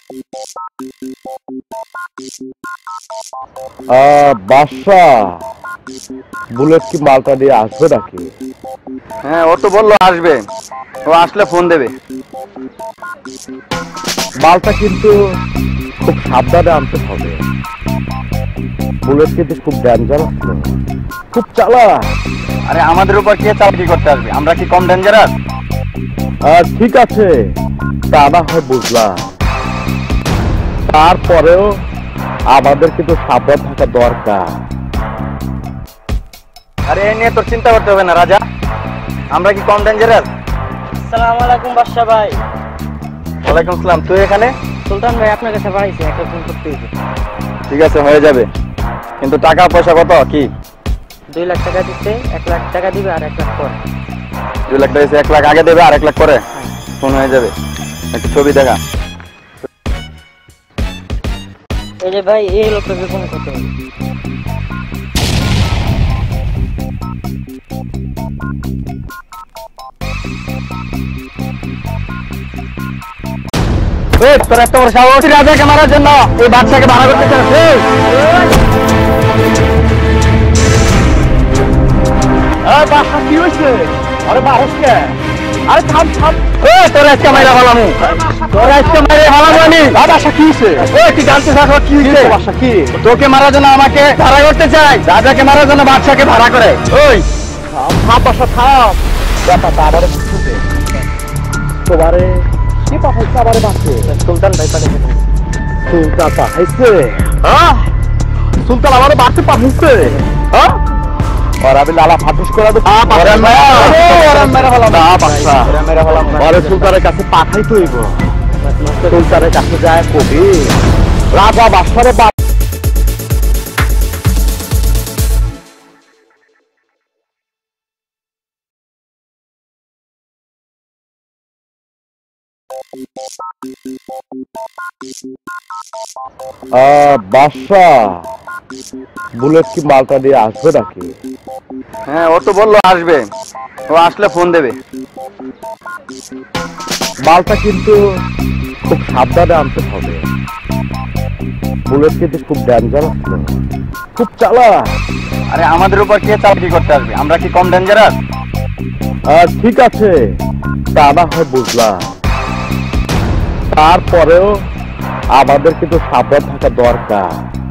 বাদশা, bullet কি মালটা নিয়ে আসবে নাকি? হ্যাঁ, ও তো বললো আসবে, ও আসলে ফোন দেবে। মালটা কিন্তু খুব সাবধানে আনতে হবে। বুলেট কিন্তু খুব ডেঞ্জারাস, খুব চালাক। আরে আমাদের উপর কে চালাকি করতে আসবে? আমরা কি কম ডেঞ্জারাস? ঠিক আছে, তা না হয় বুঝলাম, তারপরেও আমাদের কিন্তু সাবধান থাকা দরকার। আরে এ নিয়ে তোর চিন্তা করতে হবে না রাজা, আমরা কি কম ডেঞ্জারাস? আসসালামু আলাইকুম বাদশা ভাই। ওয়ালাইকুম সালাম। তুই এখানে? সুলতান ভাই আপনার কাছে পাঠাইছে, একটা ফোন করতে হয়েছে। ঠিক আছে, হয়ে যাবে, কিন্তু টাকা পয়সা কত কি? 2 লাখ টাকা দিচ্ছে, 1 লাখ টাকা দিবে আর 1 লাখ পরে। 2 লাখ টাকা 1 লাখ আগে দেবে আর 1 লাখ পরে ফোন হয়ে যাবে। একটু ছবি দেখা। এই যে ভাই, এই লোকটাকে ফোন করতে হবে। তোর এত বড় সাহস, রাজাকে মারার জন্য এই বাদশাকে ভাড়া করতে চাচ্ছিস? বাদশা কি হয়েছে? আরে বারসকে, আরে থাম থাম। তোর আজকে মাইরা ফেলামু, তোর আজকে মাইরা ফেলামু আমি। বাদশা কি হয়েছে? তুই জানতে চাস কি হয়েছে? বাদশা কি? তোকে মারার জন্য আমাকে ভাড়া করতে চাই, রাজাকে মারার জন্য বাদশাকে ভাড়া করে। ওই থাম বাদশা থাম। ব্যাপারটা আবারে বুঝতে তোমারে কি পাঠাইছে? আবারে বাঁচে সুলতান ভাই পাঠাইছে। সুলতান পাঠাইছে? সুলতান আমারে বাঁচতে পাঠাইছে? আর আমি লালা ফাটুস করে দেবো। সুলতানের কাছে পাঠাই তৈব। সুলতানের কাছে যায় কবি রাজা বাদশারে বাদশা, বুলেট কি মালটা নিয়ে আসবে নাকি? হ্যাঁ, ও তো বললো আসবে, ও আসলে ফোন দেবে। মালটা কিন্তু খুব সাবধানে আনতে হবে। বুলেট কিন্তু খুব ডেঞ্জারাস, খুব চালাক। আরে আমাদের উপর কে চালাকি করতে আসবে? আমরা কি কম ডেঞ্জারাস? ঠিক আছে, তা না হয় বুঝলাম, তারপরেও আমাদের কিন্তু সাবধান থাকা দরকার।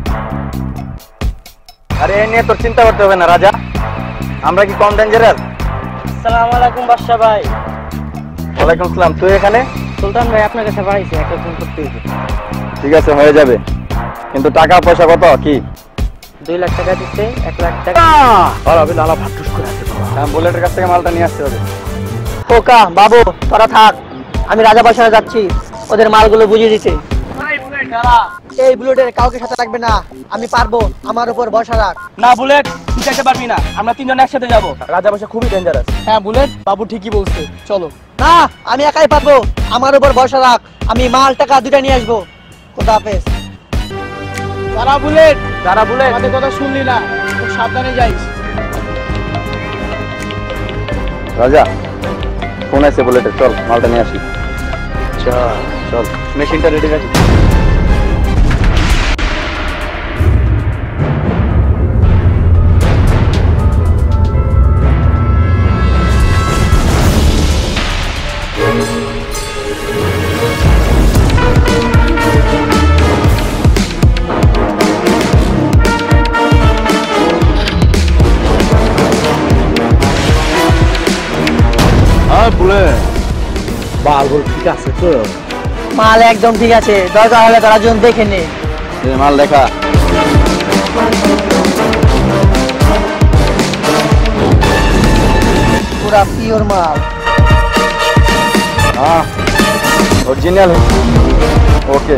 আরে এ নিয়ে তোর চিন্তা করতে হবে না রাজা, আমরা কি কম ডেঞ্জারাস? আসসালামু আলাইকুম বাদশা ভাই। ওয়ালাইকুম সালাম। তুই এখানে? সুলতান ভাই আপনার কাছে পাঠাইছে, একটা ফোন করতে হয়েছে। ঠিক আছে, হয়ে যাবে, কিন্তু টাকা পয়সা কত কি? 2 লাখ টাকা দিচ্ছে, 1 লাখ টাকা। আর আমি লালা ফাটুস করে আছে। হ্যাঁ, বুলেটের কাছ থেকে মালটা নিয়ে আসতে হবে। খোকা বাবু তোরা থাক, আমি রাজা বাসায় যাচ্ছি, ওদের মালগুলো বুঝিয়ে দিচ্ছে। এই বুলেটের কাউকে সাথে রাখবে না, আমি পারবো, আমার উপর ভরসা রাখ। না বুলেট, তুই যেতে পারবি না, আমরা 3 জন একসাথে যাবো। রাজা বাসা খুবই ডেঞ্জারাস। হ্যাঁ বুলেট, বাবু ঠিকই বলছে, চলো। না, আমি একাই পারবো, আমার উপর ভরসা রাখ, আমি মাল টাকা 2টা নিয়ে আসবো। খোদা হাফেজ। তারা বুলেট, যারা বুলেট, আমাদের কথা শুনলি না, খুব সাবধানে যাইস। রাজা ফোন আছে বুলেটের, চল মালটা নিয়ে আসি। চল, মেশিনটা রেডি রাখি। বালগুল ঠিক আছে তো? মাল একদম ঠিক আছে, দরকার হলে তারা জন দেখে নে। মাল দেখা। পুরা পিওর মাল। অরিজিনাল। ওকে,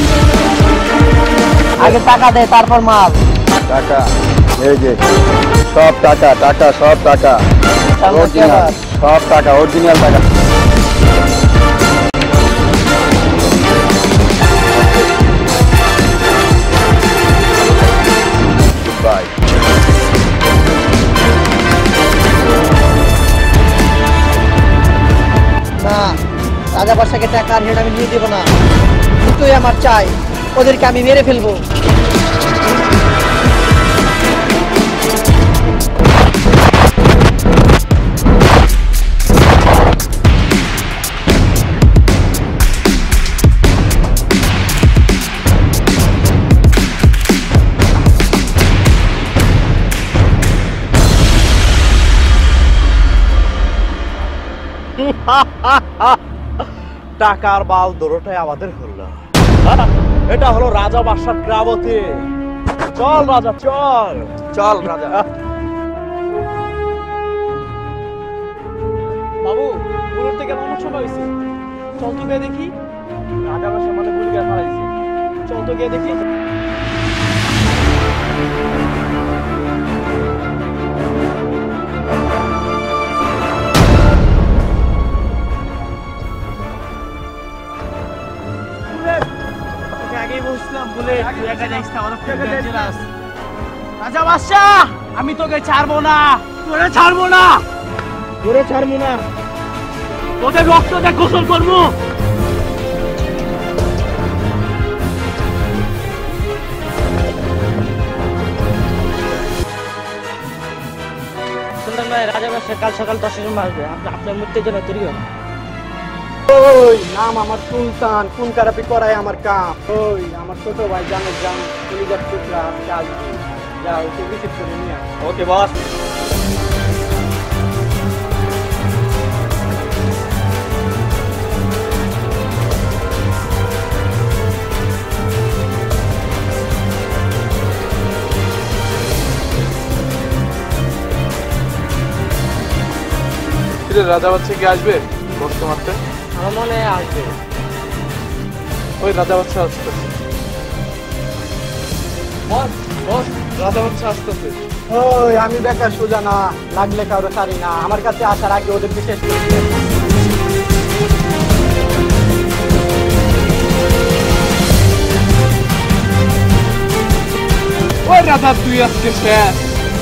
আগে টাকা দে, তারপর মাল। টাকা এই যে, সব টাকা, টাকা সব টাকা অরিজিনাল, সব টাকা অরিজিনাল টাকা। বাই। না, রাজা বাসাকে টাকা আর হেড আমি নিয়ে দেবো না। রক্তই আমার চাই, ওদেরকে আমি মেরে ফেলবো। টাকার বাল দৌড়টাই আমাদের হলো। এটা হলো রাজা বাদশার ক্রামতি। চল রাজা চল। চল রাজা। বাবু বুলেট থেকে মানুষ সবাই হয়েছে, চল তো গিয়ে দেখি। রাজা বাসা মানে গুলি করে মারা দিছে, চল তো গিয়ে দেখি। আগেই বলছিলাম বুলেট তুই একা যাইস না, অনেক ডেঞ্জারাস। রাজা বাদশাহ আমি তোকে ছাড়বো না, তোরে ছাড়বো না, তোরে ছাড়বো না, তোদের রক্ত দিয়ে গোসল করবো। সুলতান ভাই, রাজা বাদশাহ কাল সকাল 10-এর সময় আসবে, আপনার মৃত্যুর জন্য তৈরি হন। ওই নাম আমার সুলতান, কোন কারাপি করায় আমার কাম। ওই আমার ছোট ভাই জানের জান কলিজার টুকরা আজকে আসবে, যা ওকে রিসিভ করে নিয়ে আয়। ওকে বস। রাজা বাদশা কি আসবে বস মারতে? আমার মনে হয় আসবে। ওই রাজা বাদশা আসতেছে। বস বস, রাজা বাদশা আসতেছে। ওই আমি বেকার সোজা না, লাগলে কারো সারি না, আমার কাছে আসার আগে ওদেরকে শেষ করে দিই। ওই রাজা তুই আজকে শেষ।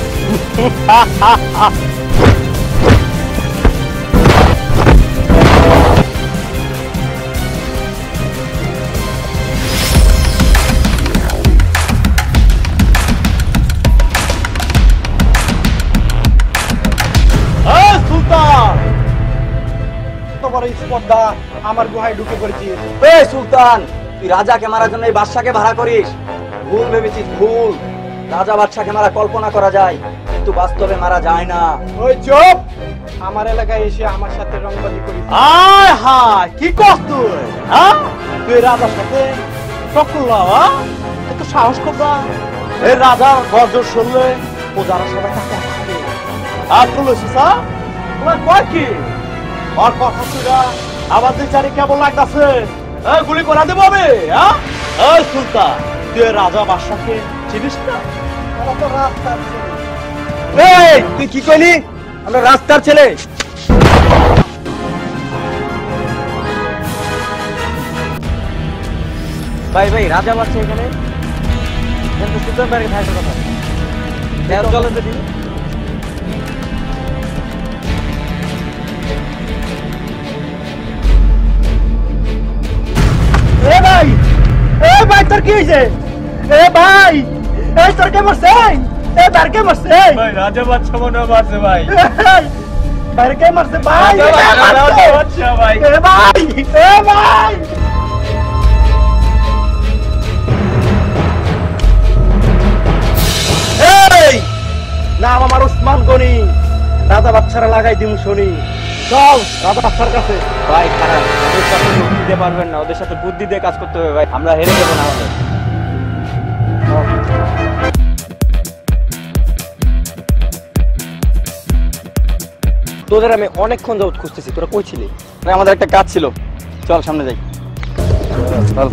আমার গুহায় ঢুকে পড়েছিস। এই সুলতান, তুই রাজাকে মারার জন্য এই বাদশাকে ভাড়া করিস? ভুল ভেবেছিস, ভুল। রাজা বাদশাকে মারা কল্পনা করা যায়, কিন্তু বাস্তবে মারা যায় না। ওই চুপ, আমার এলাকায় এসে আমার সাথে রংবাজি করিস। আয় হায়, কি করছ তুই? হ্যাঁ, তুই রাজার সাথে টক্কর লাও? এত সাহস করবা? এই রাজার গর্জন শুনলে প্রজারা সবাই তাকে হাসবে। আর তুলসী তোমার কয় কি? আর কথা শুনা আমাদের চারি কেমন লাগতেছে? গুলি করা দেবো আমি? হ্যাঁ, এই সুলতান, তুই রাজা বাদশাকে চিনিস না? এই তুই কি কইলি? আমরা রাস্তার ছেলে। ভাই ভাই, রাজা বাদশা এখানে, কিন্তু সুলতান ভাইয়ের থাকার কথা। চলো তো দিদি। ভাই তোর কি হয়েছে? ভাই তোর কে মারছে? তার কে মারছে? ভাই রাজা বাদশা মনে মারছে ভাই। তার কে মারছে ভাই? রাজা বাদশা ভাই। ভাই ভাই নাম আমার উসমান গনি, রাজা বাচ্চারা লাগাই দিম শুনি। চল রাজা বাচ্চার কাছে। ভাই খারাপ, ওদের সাথে বুদ্ধি দিতে পারবেন না, ওদের সাথে বুদ্ধি দিয়ে কাজ করতে হবে ভাই, আমরা হেরে যাবো না হলে। তোদের আমি অনেকক্ষণ যাবত খুঁজতেছি, তোরা কই ছিলি? ভাই আমাদের একটা কাজ ছিল, চল সামনে যাই। চল।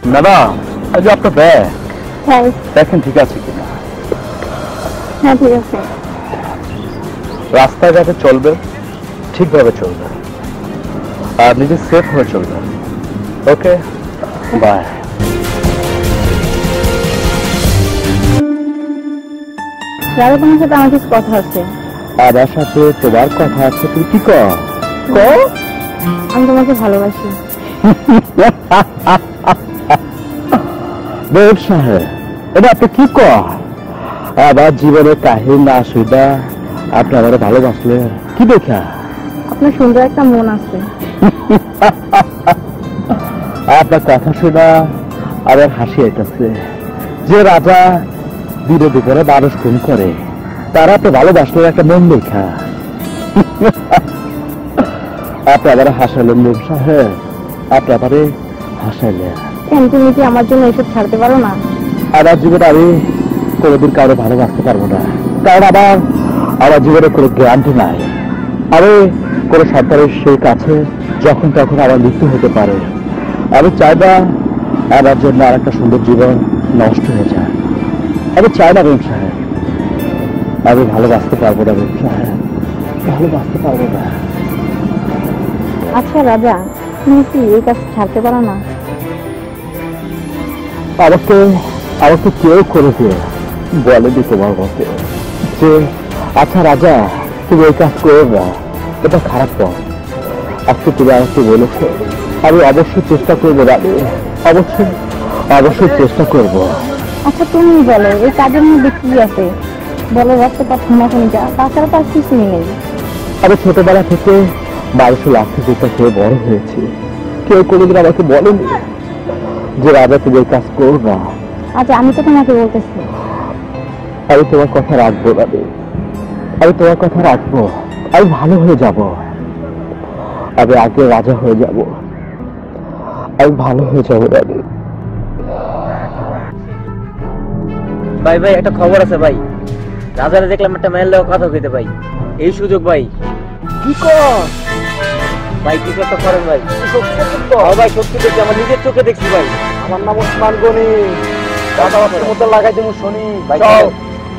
ম্যাডাম এই যে আপনার ব্যাগ থ্যাঙ্কস। দেখেন ঠিক আছে কিনা। হ্যাঁ ঠিক আছে। রাস্তাঘাটে চলবে ঠিকভাবে চলবে আর নিজে সেফ হয়ে চলবে। Okay bye. রাজা তোমার সাথে আমার কিছু কথা আছে। আমার সাথে তোমার কথা আছে, তুই কি কর? আমি তোমাকে ভালোবাসি। সাহেব এটা আপনি কি কর? আবার জীবনের কাহিনী না শুইদা আপনি আমার ভালোবাসলে কি দেখা? আপনার সুন্দর একটা মন আছে। আপনার কথা শোনা আবার হাসি আইতেছে। যে রাজা বিরোধী করে মানুষ খুন করে তারা আপনি ভালোবাসলে একটা মন দেখা। আপনি আবার হাসালেন মেম সাহেব, আপনি আবারে হাসাইলেন। কেন তুমি কি আমার জন্য এসব ছাড়তে পারো না? আমার জীবনে আমি কোনোদিন কারো ভালোবাসতে পারবো না, কারণ আমার জীবনে কোনো গ্যারান্টি নাই। আমি কোনো সন্তানের সেই কাছে যখন তখন আমার মৃত্যু হতে পারে। আমি চাই না আমার জন্য আর একটা সুন্দর জীবন নষ্ট হয়ে যায়। আমি চাই না মেম সাহেব, আমি ভালোবাসতে পারবো না মেম সাহেব, ভালোবাসতে পারবো না। আচ্ছা রাজা, তুমি কি এই কাজ ছাড়তে পারো না? আমাকে কেউ করেছে বলেনি তোমার মতে যে আচ্ছা রাজা তুমি এই কাজ করো না, এটা খারাপ পথ। আজকে তুমি আমাকে বলেছো, আমি অবশ্যই চেষ্টা করবো রানী, অবশ্যই চেষ্টা করবো। আচ্ছা তুমি বলো এই কাজের মধ্যে কি আছে? বলো রাখতে পারছো না কোনটা, তাছাড়া তার কিছুই নেই। আমি ছোটবেলা থেকে মানুষের লাঠি চেষ্টা খেয়ে বড় হয়েছি, কেউ কোনোদিন আমাকে বলেনি যে রাজা তুমি এই কাজ করো না। আচ্ছা আমি তো তোমাকে বলতেছি। আমি তোমার কথা রাখবো রানী, আমি তোমার কথা রাখবো। আমি ভালো হয়ে যাব, আমি আগে রাজা হয়ে যাব, আমি ভালো হয়ে যাব রানী। ভাই ভাই একটা খবর আছে ভাই, রাজারে দেখলাম একটা মেয়ের লোক কথা কইতে ভাই, এই সুযোগ ভাই। কি কর? ভাই কিছু একটা করেন ভাই। ভাই সত্যি দেখছি, আমার নিজের চোখে দেখছি ভাই। আমার নাম ওসমান গনি, কথাবার্তার মধ্যে লাগাই দেবো শুনি। ভাই চল।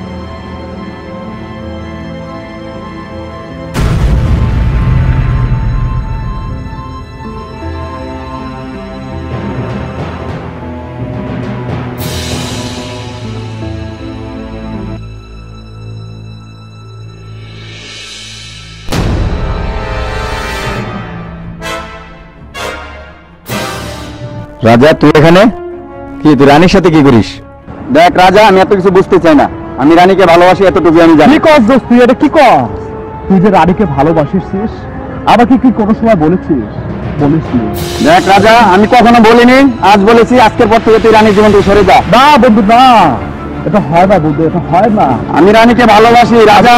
রাজা তুই এখানে কি? তুই রানীর সাথে কি করিস? দেখ রাজা, আমি এত কিছু বুঝতে চাই না, আমি রানীকে ভালোবাসি এতটুকু আমি জানি। কি কর দোস্ত, তুই এটা কি কর? তুই যে রানীকে ভালোবাসিস আমাকে কি কোনো সময় বলেছিস? বলিসনি। দেখ রাজা, আমি কখনো বলিনি, আজ বলেছি, আজকের পর থেকে তুই রানীর জীবন থেকে সরে যা। না বন্ধু না, এটা হয় না বন্ধু, এটা হয় না। আমি রানীকে ভালোবাসি রাজা,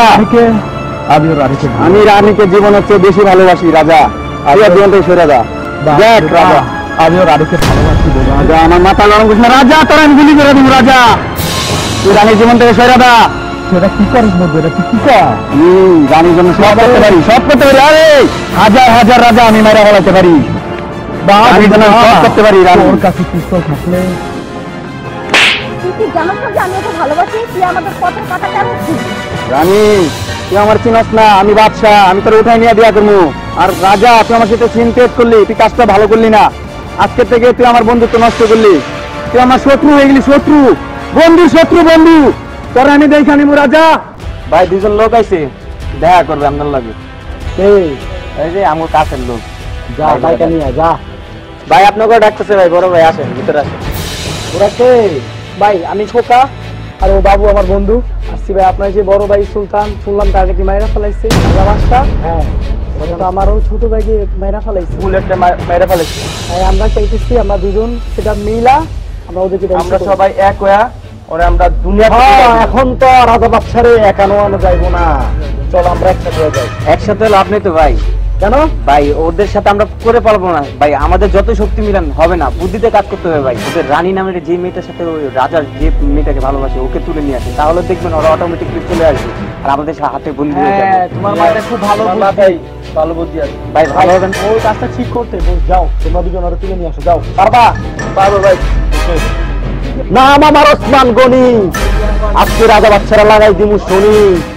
আমি রানীকে জীবনের চেয়ে বেশি ভালোবাসি রাজা, আমি আর জীবন থেকে সরে যা। দেখ রাজা, আমিও রানীকে ভালোবাসি রাজা, আমার মাথা গরম করিস না রাজা, তোর আমি গুলি করে দিব রাজা, তুই রানীর জীবন থেকে সরে যা। সেটা কি করিস বন্ধু, এটা তুই কি কর? রানীর জন্য সব করতে পারি, সব করতে পারি। আরে হাজার হাজার রাজা আমি মেরে ফেলাতে পারি, রানীর জন্য সব করতে পারি। ওর কাছে পিস্তল থাকলে তুই কি জানো না যে আমি ওকে ভালোবাসি? তুই আমাদের কথার কথা কেন শুনছিস? রানী তুই আমার চিনস না, আমি বাদশাহ, আমি তোর উঠাই নিয়ে দিয়া করবো। আর রাজা তুই আমার সাথে সিনক্রেট করলি, তুই কাজটা ভালো করলি না। আজকের থেকে তুই আমার বন্ধুত্ব নষ্ট করলি, তুই আমার শত্রু হয়ে গেলি, শত্রু বন্ধু, শত্রু বন্ধু, তোর আমি দেখা নিবো রাজা। ভাই দুজন লোক আইছে, দেখা করবে আপনার লাগে। এই যে আমার কাছের লোক, যা বাইকা নিয়ে যা। ভাই আপনাকে ডাকতেছে ভাই, বড় ভাই আসেন ভিতরে আসেন। ওরা কে? ভাই আমি খোকা, আর ও বাবু আমার বন্ধু। আসছি ভাই, আপনার যে বড় ভাই সুলতান, শুনলাম তাকে কি মাইরা ফেলাইছে রাজা বাদশা। হ্যাঁ, তো আমারও ছোট ভাইকে মাইরা ফেলাইছে, বুলেটটা মেরে ফেলেছি। তাই আমরা চাইতেছি আমরা দুজন সেটা মিলা আমরা ওদেরকে আমরা সবাই এক হয়ে ওরে আমরা দুনিয়া এখন তো রাজা বাদশারে একানো আনা যাইবো না, চল আমরা একসাথে হয়ে যাই। একসাথে লাভ নেই তো ভাই, কেন? ভাই ওদের সাথে আমরা করে পারবো না ভাই, আমাদের যত শক্তি মিলান হবে না, বুদ্ধিতে কাজ করতে হবে ভাই। ওদের রানী নামের যে মেয়েটার সাথে ওই রাজার যে মেয়েটাকে ভালোবাসে ওকে তুলে নিয়ে আসে, তাহলে দেখবেন ওরা অটোমেটিকলি চলে আসবে আর আমাদের হাতে বন্দি হয়ে যাবে। হ্যাঁ, তোমার মাথায় খুব ভালো বুদ্ধি। ভালো বুদ্ধি আছে ভাই ভালো হবে না? ওই কাজটা ঠিক করতে যাও, তোমরা দুজন ওরা তুলে নিয়ে আসো, যাও। পারবা? পারবো ভাই। নাম আমার ওসমান গনি, আজকে রাজা বাচ্চারা লাগাই দিমু শনি।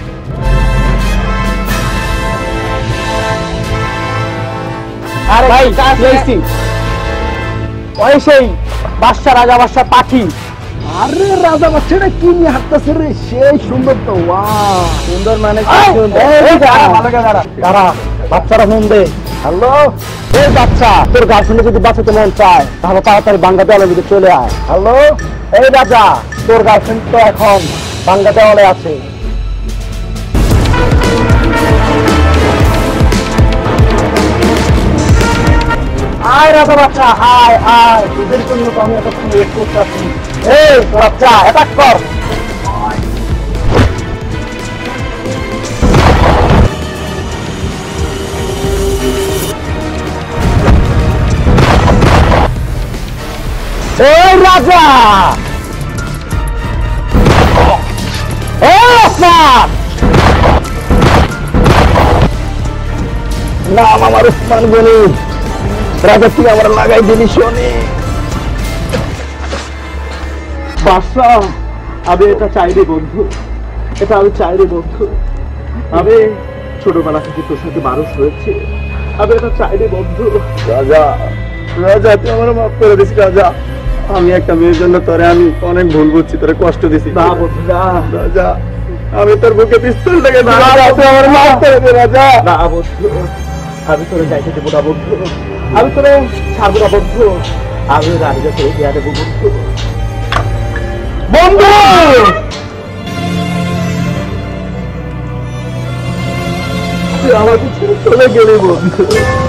আরে ভাই লইছি ওই সেই বাদশা রাজা বাদশা পাখি। আরে রাজা বাচ্চাটা কি নিয়ে হাঁটতেছে রে, সেই সুন্দর তো। ওয়াও, সুন্দর মানে কি সুন্দর। এই দাঁড়া, বাচ্চারা মন দে। হ্যালো, এই বাচ্চা, তোর গার্লফ্রেন্ডে যদি বাঁচাতে মন চায় তাহলে তাড়াতাড়ি বাংলা দেওয়ালের দিকে চলে আয়। হ্যালো, এই রাজা, তোর গার্লফ্রেন্ড তো এখন বাংলা দেওয়ালে আছে। আয় রাজা বাচ্চা, আয় আয়, তোদের জন্য তো আমি এতক্ষণ ওয়েট করতেছি। এই বাচ্চা, অ্যাটাক কর। এই রাজা, নাম আমার উসমান গনি, রাজা তুই আমার লাগাই দিলি শোনে। বাদশা, আমি এটা চাই রে বন্ধু, এটা আমি চাই রে বন্ধু। আমি ছোটবেলা থেকে তোর সাথে মানুষ হয়েছে, আমি এটা চাই রে বন্ধু। রাজা, রাজা তুই আমার মাফ করে দিস রাজা, আমি একটা মেয়ের জন্য তোরে আমি অনেক ভুল বুঝছি, তোরে কষ্ট দিছি। না বন্ধু না রাজা, আমি তোর বুকে পিস্তল লেগে তুই আমার মাফ করে দে রাজা। না বন্ধু, আমি তোরে যাইতে দেবো না বন্ধু, আমি তোরে ছাড়বো না বন্ধু, আমি রাজা তোরে দেয়া দেবো বন্ধু। বন্ধু তুই আমাকে ছেড়ে চলে গেলি বন্ধু।